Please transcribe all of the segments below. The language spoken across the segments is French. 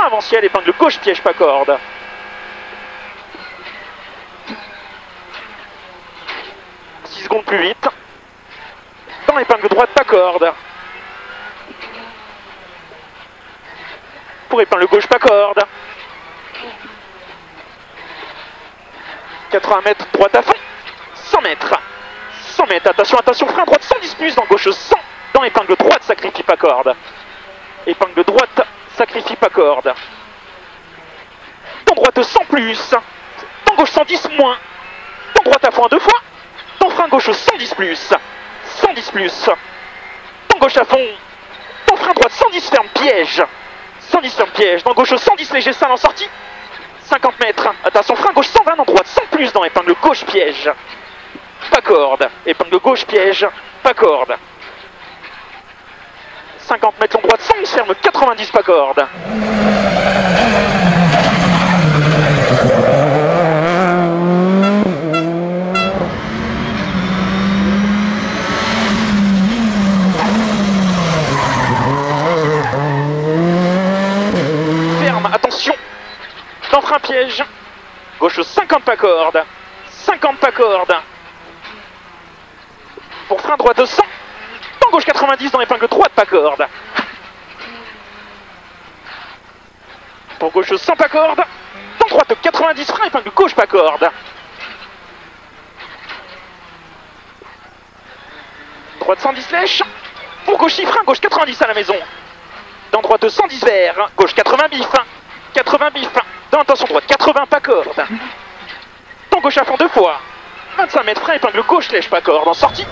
avant-ciel, épingle gauche, piège, pas corde. Secondes plus vite. Dans épingle droite, pas corde. Pour épingle gauche, pas corde. 80 mètres, droite à fond. 100 mètres. 100 mètres, attention, attention, frein droite, 110 plus, dans gauche 100. Dans épingle droite, sacrifie pas corde. Épingle droite, sacrifie pas corde. Dans droite 100 plus. Dans gauche 110 moins. Dans droite à fond 2 fois. Dans frein gauche 110 plus. 110 plus. Dans gauche à fond. Dans frein droite 110 ferme piège. 110 ferme piège. Dans gauche 110 léger sale en sortie. 50 mètres. Attention frein gauche 120 dans droite 100 plus dans épingle gauche piège. Pas corde. Épingle gauche piège. Pas corde. 50 mètres en droite 100 ferme 90 pas corde. Dans frein piège, gauche 50 pas corde, 50 pas corde. Pour frein droite 100, dans gauche 90 dans épingle droite pas corde. Pour gauche 100 pas corde, dans droite 90 frein épingle gauche pas corde. Droite 110 lèche, pour gauche frein gauche 90 à la maison. Dans droite 110 vert, gauche 80 bif, 80 bif. Dans intention droite, 80 pas corde. Dans gauche à fond 2 fois. 25 mètres frein, épingle gauche, lèche pas corde. En sortie.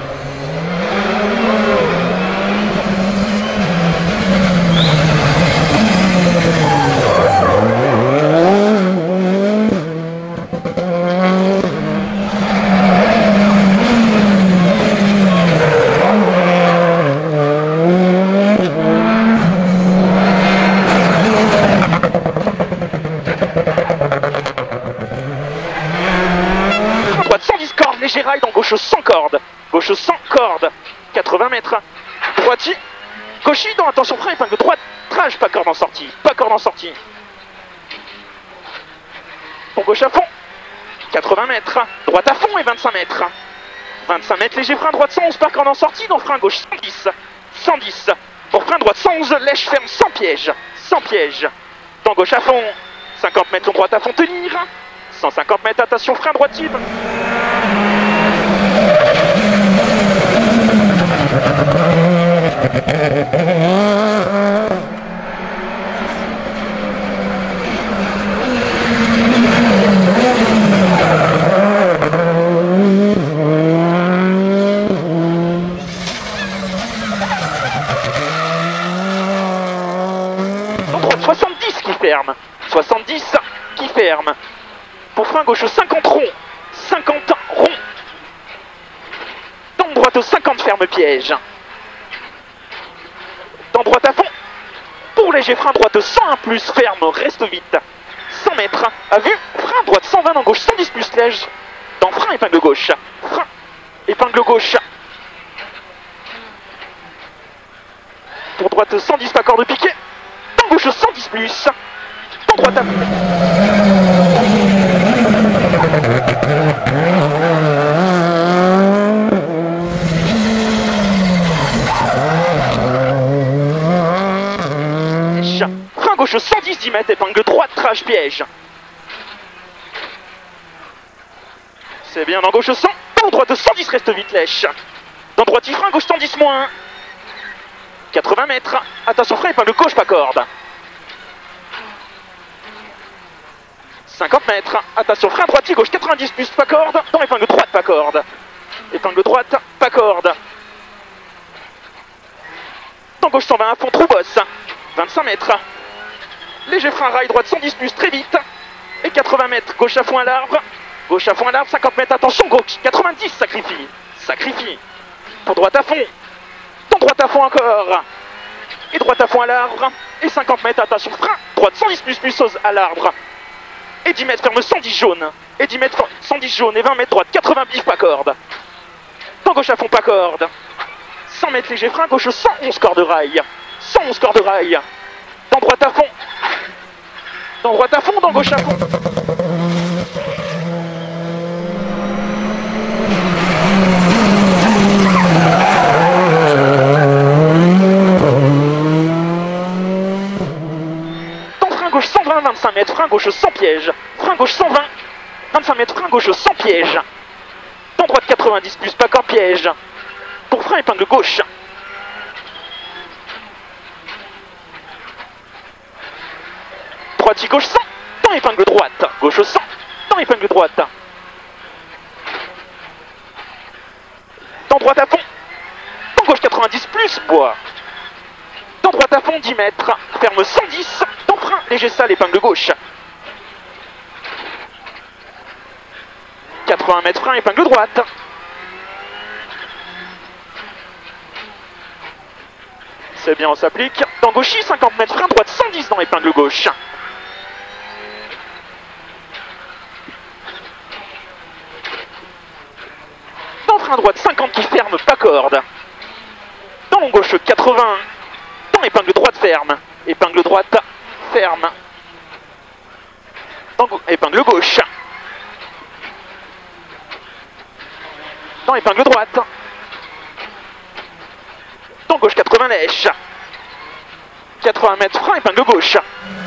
Léger rail dans gauche 100 cordes. Gauche 100 cordes. 80 mètres. Droiti. Gauchi dans attention frein épingle droite. Trage pas corde en sortie. Pas corde en sortie. Pour gauche à fond. 80 mètres. Droite à fond et 25 mètres. 25 mètres léger frein droite 111 par corde en sortie. Dans frein gauche 110. 110. Pour frein droite 111 lèche ferme sans piège. Sans piège. Dans gauche à fond. 50 mètres droite à fond tenir. 150 mètres attention frein droite type. Dans droite 70 qui ferme. 70 qui ferme. Pour frein gauche 50 rond. 50 rond. Dans droite 50 ferme piège. Dans droite à fond. Pour léger frein droite 101 plus ferme, reste vite. 100 mètres. À vue. Frein droite 120 dans gauche 110 plus lège. Dans frein épingle gauche. Frein épingle gauche. Pour droite 110 pas corde piqué. Dans gauche 110 plus. Dans droite à fond. Frein gauche 110 10 mètres, épingle droite, trage piège. C'est bien, dans gauche 100, dans droite 110 reste vite lèche. Dans droite frein gauche 110 moins. 80 mètres, attention frein épingle gauche pas corde. 50 mètres, attention frein droite gauche 90 plus pas corde. Dans épingle droite pas corde. Épingle droite pas corde. Dans gauche 120 à fond trou bosse. 25 mètres. Léger frein rail droite 110 plus très vite. Et 80 mètres gauche à fond à l'arbre. Gauche à fond à l'arbre 50 mètres attention gauche 90 sacrifie. Sacrifie. Pour droite à fond. Dans droite à fond encore. Et droite à fond à l'arbre. Et 50 mètres attention frein. Droite 110 plus à l'arbre. Et 10 mètres ferme 110 jaune. Et 10 mètres 110 jaune et 20 mètres droite 80 bif pas corde. Dans gauche à fond pas corde. 100 mètres léger frein gauche 111 cordes rail. 111 cordes rail. Dans droite à fond. Dans droite à fond, dans gauche à fond. Dans frein gauche 120, 25 mètres, frein gauche sans piège. Frein gauche 120, 25 mètres, frein gauche sans piège. Dans droite 90 plus, pas encore piège. Pour frein épingle gauche. Droite gauche 100, dans épingle droite. Gauche 100, dans épingle droite. Dans droite à fond. Dans gauche 90 plus, bois. Dans droite à fond 10 mètres. Ferme 110. Dans frein léger sale épingle gauche. 80 mètres frein épingle droite. C'est bien, on s'applique. Dans gauchy 50 mètres frein droite 110 dans épingle gauche. Dans frein droite 50 qui ferme, pas corde. Dans long gauche 80. Dans épingle droite ferme. Épingle droite ferme. Dans épingle gauche. Dans épingle droite. Dans gauche 80 lèche. 80 mètres frein épingle gauche.